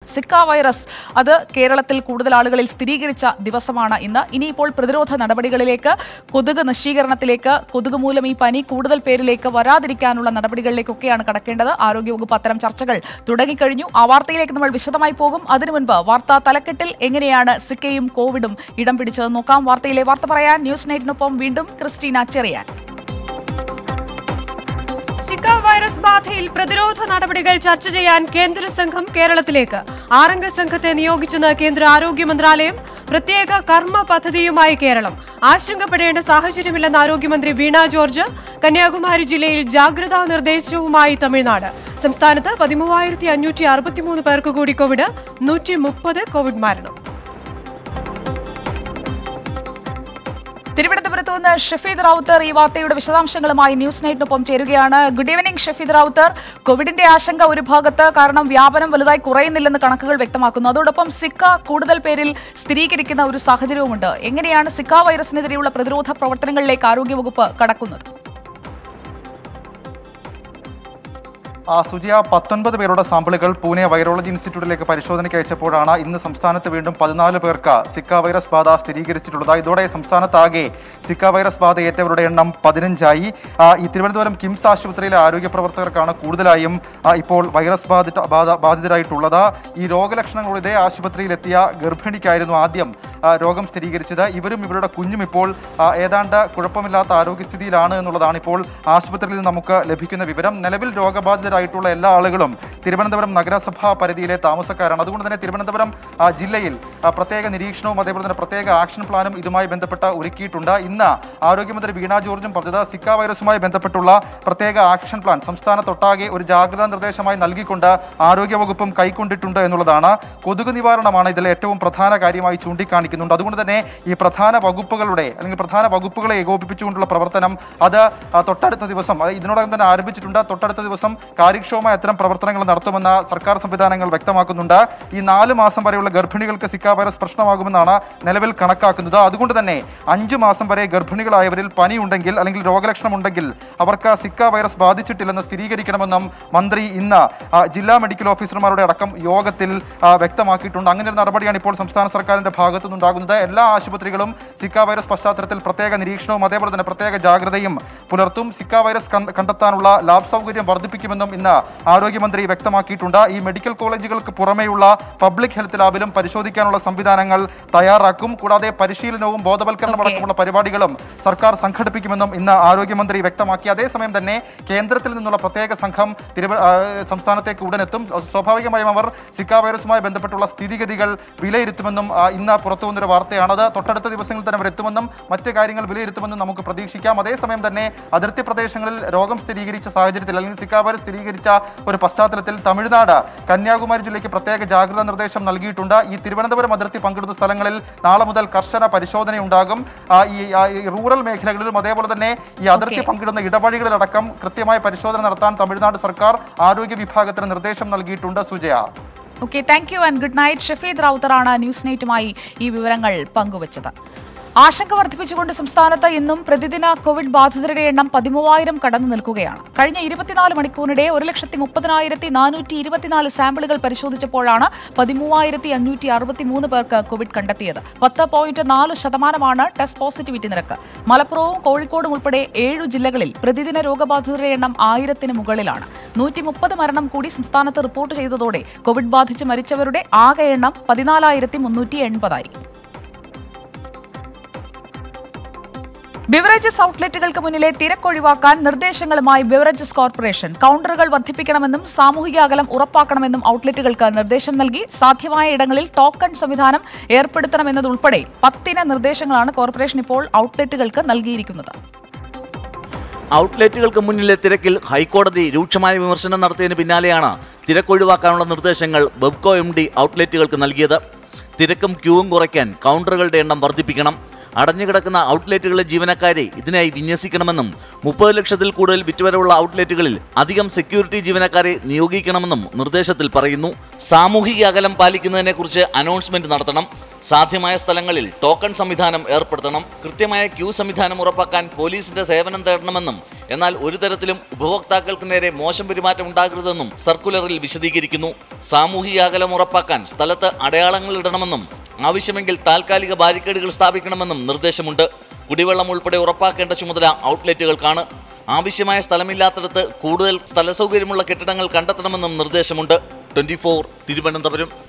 Zika virus അത് കേരളത്തിൽ കൂടുതൽ ആളുകളിൽ സ്ഥിരീകരിച്ച ദിവസമാണ് ഇന്ന്. ഇനിയിപ്പോൾ പ്രതിരോധ നടപടികളിലേക്ക്, കൊതുക് നശീകരണത്തിലേക്ക്, കൊതുക് മൂലം ഈ പനി കൂടുതൽ പേരിലേക്ക് വരാതിരിക്കാനുള്ള നടപടികളിലേക്കൊക്കെയാണ് കടക്കേണ്ടത്. ആരോഗ്യവകുപ്പ് അത്തരം ചർച്ചകൾ തുടങ്ങിക്കഴിഞ്ഞു. ആ വാർത്തയിലേക്ക് നമ്മൾ വിശദമായി പോകും. അതിനു മുൻപ് വാർത്താ തലക്കെട്ടിൽ എങ്ങനെയാണ് സിക്കയും കോവിഡും ഇടം പിടിച്ചത് നോക്കാം. വാർത്തയിലെ വാർത്ത പറയാൻ ന്യൂസ് നൈറ്റിനൊപ്പം വീണ്ടും ക്രിസ്റ്റീന ചെറിയാൻ. സിക്ക വൈറസ് ബാധയിൽ പ്രതിരോധ നടപടികൾ ചർച്ച ചെയ്യാൻ കേന്ദ്ര സംഘം കേരളത്തിലേക്ക്. 6 അംഗ സംഘത്തെ നിയോഗിച്ചെന്ന് കേന്ദ്ര ആരോഗ്യ മന്ത്രാലയം. പ്രത്യേക കർമ്മ പദ്ധതിയുമായി കേരളം. ആശങ്കപ്പെടേണ്ട സാഹചര്യമില്ലെന്ന് ആരോഗ്യമന്ത്രി വീണ ജോർജ്. കന്യാകുമാരി ജില്ലയിൽ ജാഗ്രതാ നിർദ്ദേശവുമായി തമിഴ്നാട്. സംസ്ഥാനത്ത് 13,563 പേർക്ക് കൂടി കോവിഡ്, 130 കോവിഡ് മരണം. തിരുവനന്തപുരത്ത് നിന്ന് ഷഫീദ് റാവുത്തർ ഈ വാർത്തയുടെ വിശദാംശങ്ങളുമായി ന്യൂസ് നൈറ്റിനൊപ്പം ചേരുകയാണ്. Good evening Shafeed Ravuthar. കോവിഡിന്റെ ആശങ്ക ഒരു ഭാഗത്ത്, കാരണം വ്യാപനം വലുതായി കുറയുന്നില്ലെന്ന് കണക്കുകൾ വ്യക്തമാക്കുന്നു. അതോടൊപ്പം സിക്ക കൂടുതൽ പേരിൽ സ്ഥിരീകരിക്കുന്ന ഒരു സാഹചര്യവുമുണ്ട്. എങ്ങനെയാണ് സിക്ക വൈറസിനെതിരെയുള്ള പ്രതിരോധ പ്രവർത്തനങ്ങളിലേക്ക് ആരോഗ്യവകുപ്പ് കടക്കുന്നത്? സുജിയ, 19 പേരുടെ സാമ്പിളുകൾ പൂനെ വൈറോളജി ഇൻസ്റ്റിറ്റ്യൂട്ടിലേക്ക് പരിശോധനയ്ക്ക് അയച്ചപ്പോഴാണ് ഇന്ന് സംസ്ഥാനത്ത് വീണ്ടും 14 പേർക്ക് സിക്ക വൈറസ് ബാധ സ്ഥിരീകരിച്ചിട്ടുള്ളത്. ഇതോടെ സംസ്ഥാനത്താകെ സിക്ക വൈറസ് ബാധ ഏറ്റവരുടെ എണ്ണം 15ആയി. ഈ തിരുവനന്തപുരം കിംസ് ആശുപത്രിയിലെ ആരോഗ്യ പ്രവർത്തകർക്കാണ് കൂടുതലായും ഇപ്പോൾ വൈറസ് ബാധിതരായിട്ടുള്ളത്. ഈ രോഗലക്ഷണങ്ങൾ ഇതേ ആശുപത്രിയിലെത്തിയ ഗർഭിണിക്കായിരുന്നു ആദ്യം രോഗം സ്ഥിരീകരിച്ചത്. ഇവരും ഇവരുടെ കുഞ്ഞും ഇപ്പോൾ ഏതാണ്ട് കുഴപ്പമില്ലാത്ത ആരോഗ്യസ്ഥിതിയിലാണ് എന്നുള്ളതാണ് ഇപ്പോൾ ആശുപത്രിയിൽ നമുക്ക് ലഭിക്കുന്ന വിവരം. നിലവിൽ രോഗബാധിതരായിട്ടുള്ള എല്ലാ ആളുകളും തിരുവനന്തപുരം നഗരസഭാ പരിധിയിലെ താമസക്കാരാണ്. അതുകൊണ്ട് തന്നെ തിരുവനന്തപുരം ജില്ലയിൽ പ്രത്യേക നിരീക്ഷണവും അതേപോലെ തന്നെ പ്രത്യേക ആക്ഷൻ പ്ലാനും ഇതുമായി ബന്ധപ്പെട്ട് ഒരുക്കിയിട്ടുണ്ട്. ഇന്ന് ആരോഗ്യമന്ത്രി വീണ ജോർജും പറഞ്ഞത് സിക്ക വൈറസുമായി ബന്ധപ്പെട്ടുള്ള പ്രത്യേക ആക്ഷൻ പ്ലാൻ സംസ്ഥാനത്തൊട്ടാകെ ഒരു ജാഗ്രതാ നിർദ്ദേശമായി നൽകിക്കൊണ്ട് ആരോഗ്യവകുപ്പും കൈക്കൊണ്ടിട്ടുണ്ട് എന്നുള്ളതാണ്. കൊതുക് നിവാരണമാണ് ഇതിൽ ഏറ്റവും പ്രധാന കാര്യമായി ചൂണ്ടിക്കാണിക്കുന്നുണ്ട്. അതുകൊണ്ട് തന്നെ ഈ പ്രധാന വകുപ്പുകളെ ഏകോപിപ്പിച്ചുകൊണ്ടുള്ള പ്രവർത്തനം അത് തൊട്ടടുത്ത ദിവസം, ഇതിനോടകം തന്നെ ആരംഭിച്ചിട്ടുണ്ട്. തൊട്ടടുത്ത ദിവസം കാര്യക്ഷമമായ അത്തരം പ്രവർത്തനങ്ങൾ നടത്തുമെന്ന് സർക്കാർ സംവിധാനങ്ങൾ വ്യക്തമാക്കുന്നുണ്ട്. ഈ 4 മാസം വരെയുള്ള ഗർഭിണികൾക്ക് സിക്ക വൈറസ് പ്രശ്നമാകുമെന്നാണ് നിലവിൽ കണക്കാക്കുന്നത്. അതുകൊണ്ട് തന്നെ 5 മാസം വരെ ഗർഭിണികളായവരിൽ പനി ഉണ്ടെങ്കിൽ അല്ലെങ്കിൽ രോഗലക്ഷണം ഉണ്ടെങ്കിൽ അവർക്ക് സിക്ക വൈറസ് ബാധിച്ചിട്ടില്ലെന്ന് സ്ഥിരീകരിക്കണമെന്നും മന്ത്രി ഇന്ന് ജില്ലാ മെഡിക്കൽ ഓഫീസർമാരുടെ അടക്കം യോഗത്തിൽ വ്യക്തമാക്കിയിട്ടുണ്ട്. അങ്ങനെ ഒരു നടപടിയാണ് ഇപ്പോൾ സംസ്ഥാന സർക്കാരിന്റെ ഭാഗത്തു നിന്നുണ്ടാകുന്നത്. എല്ലാ ആശുപത്രികളും സിക്ക വൈറസ് പശ്ചാത്തലത്തിൽ പ്രത്യേക നിരീക്ഷണവും അതേപോലെ തന്നെ പ്രത്യേക ജാഗ്രതയും പുലർത്തും. സിക്ക വൈറസ് കണ്ടെത്താനുള്ള ലാബ് സൗകര്യം വർദ്ധിപ്പിക്കുമെന്നും ഇന്ന് ആരോഗ്യമന്ത്രി വ്യക്തമാക്കിയിട്ടുണ്ട്. ഈ മെഡിക്കൽ കോളേജുകൾക്ക് പുറമെയുള്ള പബ്ലിക് ഹെൽത്ത് ലാബിലും പരിശോധിക്കാനുള്ള സംവിധാനങ്ങൾ തയ്യാറാക്കും. കൂടാതെ പരിശീലനവും ബോധവൽക്കരണം അടക്കമുള്ള പരിപാടികളും സർക്കാർ സംഘടിപ്പിക്കുമെന്നും ഇന്ന് ആരോഗ്യമന്ത്രി വ്യക്തമാക്കി. അതേസമയം തന്നെ കേന്ദ്രത്തിൽ നിന്നുള്ള പ്രത്യേക സംഘം സംസ്ഥാനത്തേക്ക് ഉടനെത്തും. സ്വാഭാവികമായും അവർ സിക്ക വൈറസുമായി ബന്ധപ്പെട്ടുള്ള സ്ഥിതിഗതികൾ വിലയിരുത്തുമെന്നും ഇന്ന് പുറത്തുവന്നൊരു വാർത്തയാണത്. തൊട്ടടുത്ത ദിവസങ്ങളിൽ തന്നെ അവർ എത്തുമെന്നും മറ്റ് കാര്യങ്ങൾ വിലയിരുത്തുമെന്നും നമുക്ക് പ്രതീക്ഷിക്കാം. അതേസമയം തന്നെ അതിർത്തി പ്രദേശങ്ങളിൽ രോഗം സ്ഥിരീകരിച്ച സാഹചര്യത്തിൽ അല്ലെങ്കിൽ സിക്ക വൈറസ് സ്ഥിരീകരിച്ച ഒരു പശ്ചാത്തലത്തിൽ തമിഴ്നാട് കന്യാകുമാരി ജില്ലയ്ക്ക് പ്രത്യേക ജാഗ്രതാ നിർദ്ദേശം നൽകിയിട്ടുണ്ട്. ഈ തിരുവനന്തപുരം അതിർത്തി പങ്കിടുന്ന സ്ഥലങ്ങളിൽ നാളെ മുതൽ കർശന പരിശോധനയുണ്ടാകും. ഈ റൂറൽ മേഖലകളിലും അതേപോലെ തന്നെ ഈ അതിർത്തി പങ്കിടുന്ന ഇടവഴികളിലടക്കം കൃത്യമായ പരിശോധന നടത്താൻ തമിഴ്നാട് സർക്കാർ ആരോഗ്യ വിഭാഗത്തിന് നിർദ്ദേശം നൽകിയിട്ടുണ്ട്. Sujaya, okay, thank you and good night. Shafeed റാവുത്തറാണ് ന്യൂസ് നൈറ്റുമായി ഈ വിവരങ്ങൾ പങ്കുവച്ചത്. ആശങ്ക വർദ്ധിപ്പിച്ചുകൊണ്ട് സംസ്ഥാനത്ത് ഇന്നും പ്രതിദിന കോവിഡ് ബാധിതരുടെ എണ്ണം 13,000 കടന്നു നിൽക്കുകയാണ്. കഴിഞ്ഞ 24 മണിക്കൂറിനിടെ 1,30,424 സാമ്പിളുകൾ പരിശോധിച്ചപ്പോഴാണ് 13,563 പേർക്ക് കോവിഡ് കണ്ടെത്തിയത്. 10.4% ടെസ്റ്റ് പോസിറ്റിവിറ്റി നിരക്ക്. മലപ്പുറവും കോഴിക്കോടും ഉൾപ്പെടെ 7 ജില്ലകളിൽ പ്രതിദിന രോഗബാധിതരുടെ എണ്ണം 1000-ന് മുകളിലാണ്. 130 മരണം കൂടി സംസ്ഥാനത്ത് റിപ്പോർട്ട് ചെയ്തതോടെ കോവിഡ് ബാധിച്ച് മരിച്ചവരുടെ ആകെ എണ്ണം 14,380 ബിവറേജസ് ഔട്ട്ലെറ്റുകൾക്ക് മുന്നിലെ തിരക്കൊഴിവാക്കാൻ നിർദ്ദേശങ്ങളുമായി ബിവറേജസ് കോർപ്പറേഷൻ. കൌണ്ടറുകൾ വർദ്ധിപ്പിക്കണമെന്നും സാമൂഹിക അകലം ഉറപ്പാക്കണമെന്നും ഔട്ട്ലെറ്റുകൾക്ക് നിർദ്ദേശം നൽകി. സാധ്യമായ ഇടങ്ങളിൽ ടോക്കൺ സംവിധാനം ഏർപ്പെടുത്തണമെന്നതുൾപ്പെടെ 10 നിർദ്ദേശങ്ങളാണ് കോർപ്പറേഷൻ ഇപ്പോൾ ഔട്ട്ലെറ്റുകൾക്ക് നൽകിയിരിക്കുന്നത്. ഔട്ട്ലെറ്റുകൾക്ക് മുന്നിലെ തിരക്കിൽ ഹൈക്കോടതി രൂക്ഷമായ വിമർശനം നടത്തിയതിന് പിന്നാലെയാണ് തിരക്കൊഴിവാക്കാനുള്ള നിർദ്ദേശങ്ങൾ ബെബ്കോ MD ഔട്ട്ലെറ്റുകൾക്ക് നൽകിയത്. തിരക്കും ക്യൂവും കുറയ്ക്കാൻ കൌണ്ടറുകളുടെ എണ്ണം വർദ്ധിപ്പിക്കണം. അടഞ്ഞുകിടക്കുന്ന ഔട്ട്ലെറ്റുകളിലെ ജീവനക്കാരെ ഇതിനായി വിന്യസിക്കണമെന്നും 30 ലക്ഷത്തിൽ കൂടുതൽ വിറ്റുവരവുള്ള ഔട്ട്ലെറ്റുകളിൽ അധികം സെക്യൂരിറ്റി ജീവനക്കാരെ നിയോഗിക്കണമെന്നും നിർദ്ദേശത്തിൽ പറയുന്നു. സാമൂഹിക അകലം പാലിക്കുന്നതിനെക്കുറിച്ച് അനൗൺസ്മെന്റ് നടത്തണം. സാധ്യമായ സ്ഥലങ്ങളിൽ ടോക്കൺ സംവിധാനം ഏർപ്പെടുത്തണം. കൃത്യമായ ക്യൂ സംവിധാനം ഉറപ്പാക്കാൻ പോലീസിന്റെ സേവനം തേടണമെന്നും എന്നാൽ ഒരു തരത്തിലും ഉപഭോക്താക്കൾക്ക് നേരെ മോശം പെരുമാറ്റം ഉണ്ടാകരുതെന്നും സർക്കുലറിൽ വിശദീകരിക്കുന്നു. സാമൂഹിക അകലം ഉറപ്പാക്കാൻ സ്ഥലത്ത് അടയാളങ്ങൾ ഇടണമെന്നും ആവശ്യമെങ്കിൽ താൽക്കാലിക ബാരിക്കേഡുകൾ സ്ഥാപിക്കണമെന്നും നിർദ്ദേശമുണ്ട്. കുടിവെള്ളം ഉൾപ്പെടെ ഉറപ്പാക്കേണ്ട ചുമതല ഔട്ട്ലെറ്റുകൾക്കാണ്. ആവശ്യമായ സ്ഥലമില്ലാത്തിടത്ത് കൂടുതൽ സ്ഥലസൗകര്യമുള്ള കെട്ടിടങ്ങൾ കണ്ടെത്തണമെന്നും നിർദ്ദേശമുണ്ട്. 24 തിരുവനന്തപുരം.